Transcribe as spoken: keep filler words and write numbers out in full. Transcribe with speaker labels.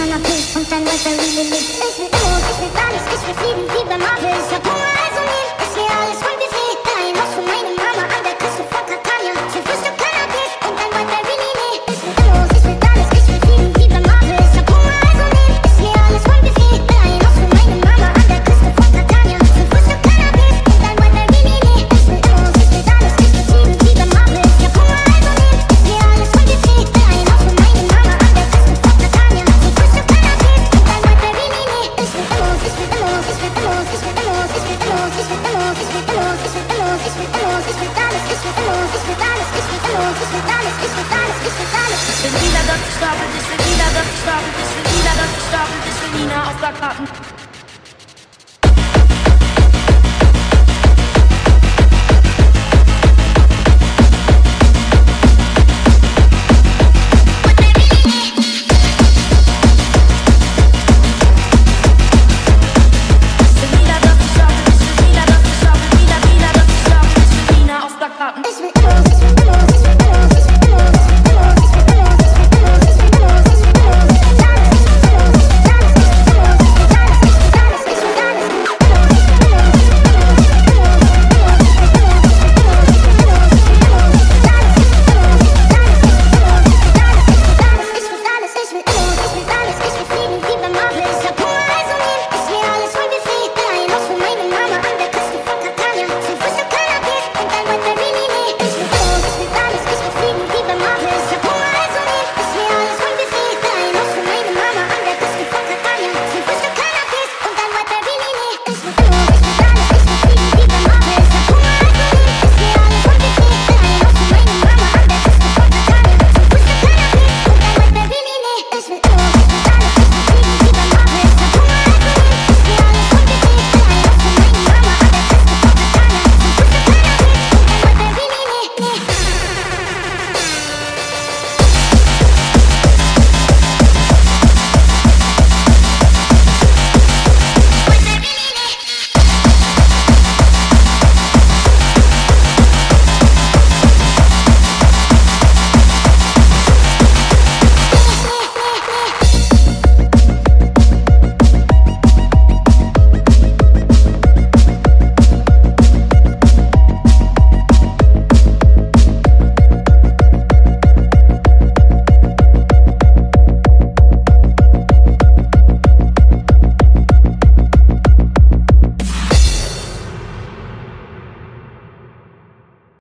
Speaker 1: Canapés und dein wildberry lillet. Ich will Demos, ich will alles, ich will fliegen wie beim Marvel. Ich hab Hunger, also nehm ich mir alles von Buffet. Dein Haus von meiner Mama an der Küste von Catania. Zum Frühstück Canapés und dein wildberry lillet. Ich will Demos, ich will alles, ich will fliegen wie beim Marvel. Ich hab Hunger, also nehm ich mir alles von Buffet. Dein Haus von meiner Mama an der Küste von Catania. Zum Frühstück Canapés und dein wildberry lillet. Ich will Demos, ich will alles, ich will fliegen wie beim Marvel. Ich hab Hunger, also nehm ich mir alles von Buffet. Dein Haus von meiner Mama an der Küste von Catania. Zum Frühstück Canapés und dein wildberry lillet. Ich will Demos, ich will Demos, ich will Demos, ich will Demos, ich will Demos, ich will Demos, ich will Demos, ich will Demos, ich will Demos, ich will alles, ich will Demos, ich will alles, ich will Demos, ich will alles, ich will alles, ich will alles.
Speaker 2: Ich bin wieder dort gestapelt, ich bin wieder dort gestapelt, ich bin wieder dort gestapelt, ich bin Nina auf Plakaten.